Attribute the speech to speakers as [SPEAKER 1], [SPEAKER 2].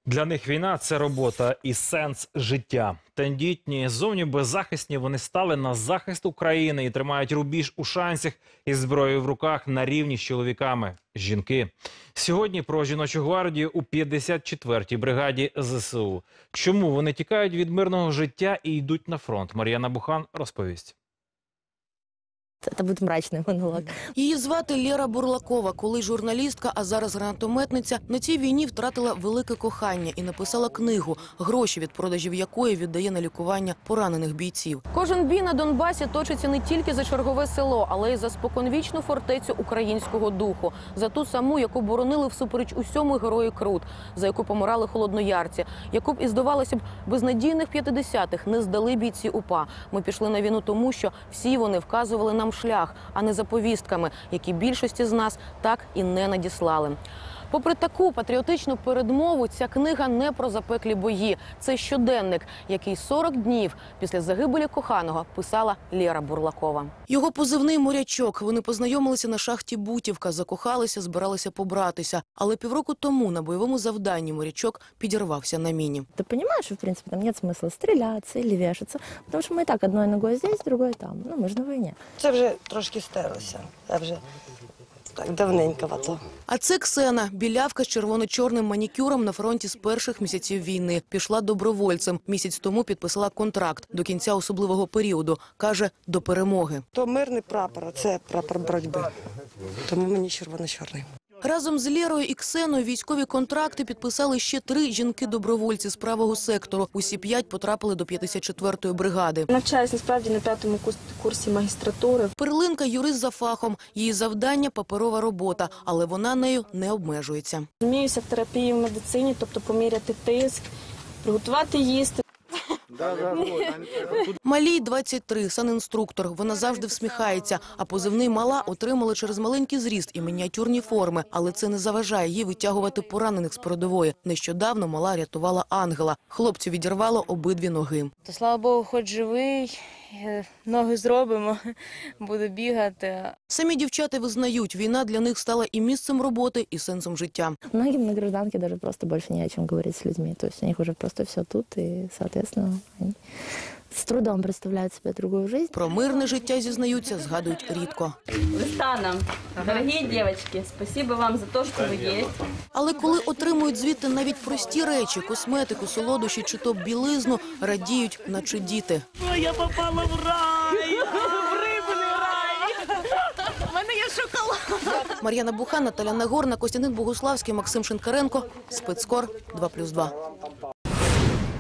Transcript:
[SPEAKER 1] Для них війна – це робота і сенс життя. Тендітні, зовні беззахисні, вони стали на захист України і тримають рубіж у шансах із зброєю в руках на рівні з чоловіками. Жінки. Сьогодні про жіночу гвардію у 54-й бригаді ЗСУ. Чому вони тікають від мирного життя і йдуть на фронт? Мар'яна Бухан розповість.
[SPEAKER 2] Це буде мрачний монолог.
[SPEAKER 3] Її звати Лера Бурлакова. Коли журналістка, а зараз гранатометниця, на цій війні втратила велике кохання і написала книгу, гроші від продажів якої віддає на лікування поранених бійців. Кожен бій на Донбасі точиться не тільки за чергове село, але й за споконвічну фортецю українського духу. За ту саму, яку боронили всупереч усьому герої Крут, за яку помирали холодноярці, яку б і здавалося б безнадійних 50-х не здали бійці УПА. Ми пішли на війну тому, що всі вони вказували нам шлях, а не за повістками, які більшості з нас так і не надіслали. Попри таку патріотичну передмову, ця книга не про запеклі бої. Це щоденник, який 40 днів після загибелі коханого писала Лера Бурлакова. Його позивний «Морячок». Вони познайомилися на шахті Бутівка, закохалися, збиралися побратися. Але півроку тому на бойовому завданні «Морячок» підірвався на міні.
[SPEAKER 2] Ти розумієш, що, в принципі, там немає смисла стрілятися або вішатися, тому що ми і так одною ногою здесь, другою там. Ну, ми ж на війні.
[SPEAKER 4] Це вже трошки стерлося. Я вже так давненько в АТО.
[SPEAKER 3] А це Ксена, білявка з червоно-чорним манікюром на фронті з перших місяців війни. Пішла добровольцем. Місяць тому підписала контракт до кінця особливого періоду. Каже, до перемоги.
[SPEAKER 4] То мирний прапор, а це прапор боротьби. Тому мені червоно-чорний.
[SPEAKER 3] Разом з Лєрою і Ксеною військові контракти підписали ще 3 жінки-добровольці з правого сектору. Усі 5 потрапили до 54-ї бригади.
[SPEAKER 5] Навчаюсь, насправді, на 5-му курсі магістратури.
[SPEAKER 3] Перлинка – юрист за фахом. Її завдання – паперова робота, але вона нею не обмежується.
[SPEAKER 5] Зміюся в терапії в медицині, тобто поміряти тиск, приготувати їсти.
[SPEAKER 3] Малій 23, санінструктор. Вона завжди всміхається, а позивний «Мала» отримали через маленький зріст і мініатюрні форми. Але це не заважає їй витягувати поранених з передової. Нещодавно Мала рятувала ангела. Хлопцю відірвало обидві ноги.
[SPEAKER 6] То, слава Богу, хоч живий, ноги зробимо, буду бігати.
[SPEAKER 3] Самі дівчата визнають, війна для них стала і місцем роботи, і сенсом життя.
[SPEAKER 2] Многим на гражданке даже просто больше не о чем говорить с людьми. То есть у них уже просто все тут, и, соответственно, они с трудом представляют себе другую жизнь.
[SPEAKER 3] Про мирне життя, зізнаються, згадують рідко.
[SPEAKER 7] Листана, дорогі дівчатки, спасибо вам за те, що ви є.
[SPEAKER 3] Але коли отримують звідти навіть прості речі, косметику, солодощі чи то білизну, радіють, наче діти.
[SPEAKER 8] Я попала в рай! В рибний рай! У мене є шоколад!
[SPEAKER 3] Мар'яна Бухан, Наталя Нагорна, Костянтин Богуславський, Максим Шинкаренко. Спецкор 2+2.